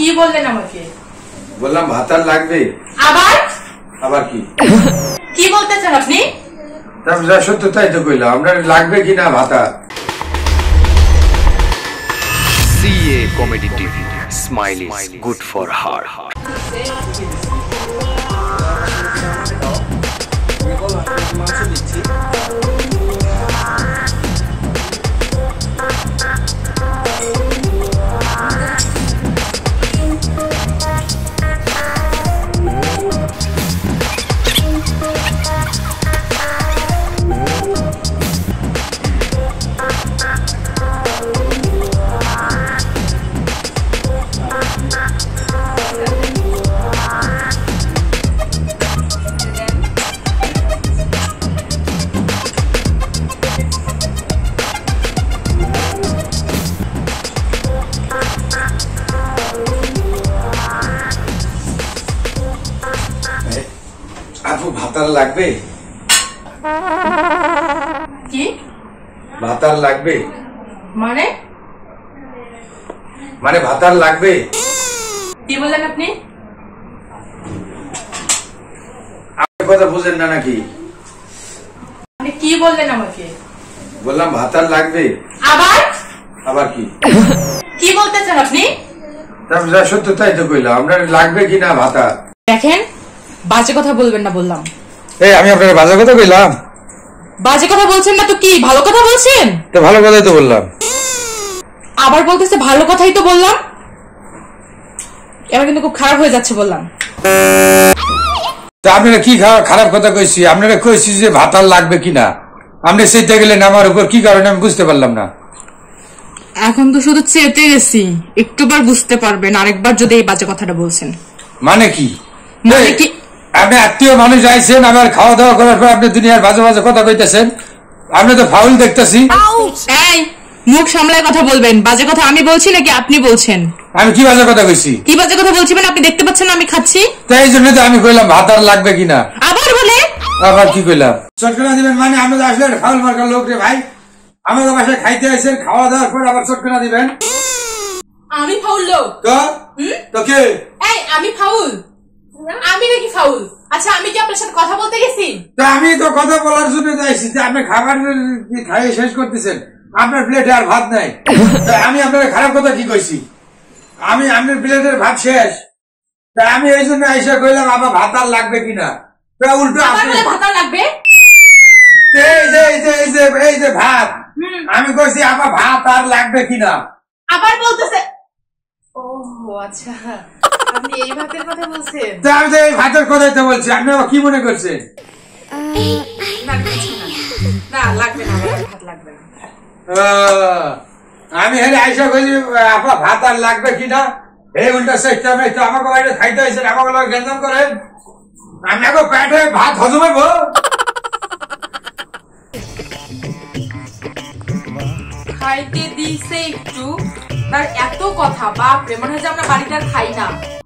কি বললেন আমাকে? বললাম ভাত আর লাগবে। আবার আবার কি কি বলতে চান আপনি? যা সত্য তাই তো কইলাম, আমরা লাগবে কিনা ভাতা। CA Comedy TV. Smile is good for heart. আপু ভাতার লাগবে? কি ভাতার লাগবে মানে? মানে ভাতার লাগবে। কি বললেন আপনি? আপনি কথা বুঝেন না নাকি? আপনি কি বললেন আমাকে? বললাম ভাতার লাগবে। আবার আবার কি কি বলতে চান আপনি? যা সত্য তাই তো কইলাম, আমরা লাগবে কিনা ভাতা। দেখেন, বাজে কথা বলবেন না বললাম। আমি আপনার বাজে কথা কইলাম? বাজে কথা বলছেন না তো কি ভালো কথা বলছেন? তো ভালো কথাই তো বললাম। আবার বলতেছে ভালো কথাই তো বললাম। এবার কিন্তু খুব খারাপ হয়ে যাচ্ছে বললাম। আপনারা কি খারাপ কথা কইছি? আপনারা কইছি যে ভাতার লাগবে কিনা, আপনি সেইতে গেলেন আমার উপর, কি কারণে আমি বুঝতে পারলাম না। এখন তো শুধু চেতে গেছি, একটুবার বুঝতে পারবেন আরেকবার যদি এই বাজে কথাটা বলছেন। মানে কি? মানে কি? আপনি আত্মীয় মানুষ আইছেন, আমার খাওয়া দাওয়া করার পর আপনি দুনিয়ার বাজে বাজে কথা কইতেছেন। আপনি তো ফাউল দেখতেছি। এই মুখ সামলায় কথা বলবেন। বাজে কথা আমি বলছি নাকি আপনি বলছেন? আমি কি বাজে কথা কইছি? কি বাজে কথা বলছি মানে আপনি দেখতে পাচ্ছেন আমি খাচ্ছি? তাই এই জন্য তো আমি কইলাম ভাত আর লাগবে কিনা। আবার বলে আবার কি কইলাম? চটকনা দিবেন মানে? আপনি তো আসলে ফাউল মার্কার লোক রে ভাই। আমাকে বাসায় খাইতে আইছেন, খাওয়া দাওয়ার পর আবার চটকনা দিবেন? আমি ফাউল লোক? তো কে? এই আমি ফাউল? আমি নাকি ফাউল? আচ্ছা আমি কি আপনার সাথে কথা বলতে গেছি? তো আমি তো কথা বলার জন্য যাইছি যে আপনি খাবার খাইয়ে শেষ করতেছেন, আপনার প্লেটে আর ভাত নাই। আমি আপনার খারাপ কথা কি কইছি? আমি আপনার প্লেটের ভাত শেষ, তাই আমি এই জন্য আইসা কইলাম আবার ভাত আর লাগবে কিনা। উল্টো ভাত লাগবে। এই যে ভাত, আমি কইছি আবার ভাত আর লাগবে কিনা। আবার বলতেছে ও আচ্ছা, আপনি এই ভাতের কথা বলছেন? আমি তো এই ভাতের কথাই তো বলছি, আপনি আবার কি মনে করছেন? না লাগবে না, ভাত লাগবে না। আমি হেলে আইসা কইছি আপনার ভাত আর লাগবে কিনা। এই উল্টা সিস্টেম তো আমাকে বাইরে খাইতে আইসেন, আমাকে লোক গেঞ্জাম করেন। আমি আগে পেটে ভাত হজম হইব। খাইতে দিছে একটু, তার এত কথা, বাপরে মনে হয় যে আমরা বাড়িতে আর খাই না।